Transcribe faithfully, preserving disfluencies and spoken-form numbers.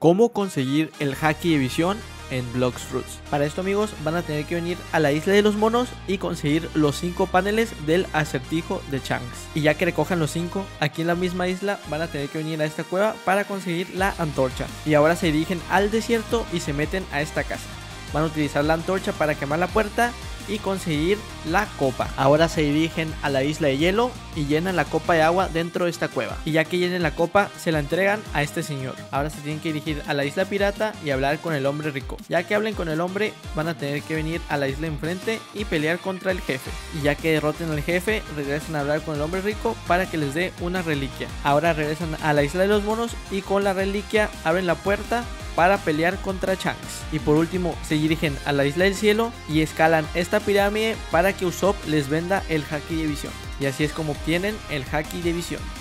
¿Cómo conseguir el Haki de visión en Blox Fruits? Para esto, amigos, van a tener que venir a la isla de los monos y conseguir los cinco paneles del acertijo de Shanks. Y ya que recojan los cinco aquí en la misma isla, van a tener que venir a esta cueva para conseguir la antorcha. Y ahora se dirigen al desierto y se meten a esta casa. Van a utilizar la antorcha para quemar la puerta y conseguir la copa. Ahora se dirigen a la isla de hielo y llenan la copa de agua dentro de esta cueva. Y ya que llenen la copa, se la entregan a este señor. Ahora se tienen que dirigir a la isla pirata y hablar con el hombre rico. Ya que hablen con el hombre, van a tener que venir a la isla enfrente y pelear contra el jefe. Y ya que derroten al jefe, regresan a hablar con el hombre rico para que les dé una reliquia. Ahora regresan a la isla de los monos y con la reliquia abren la puerta para pelear contra Shanks. Y por último se dirigen a la isla del cielo y escalan esta pirámide para que Usopp les venda el Haki de visión. Y así es como obtienen el Haki de visión.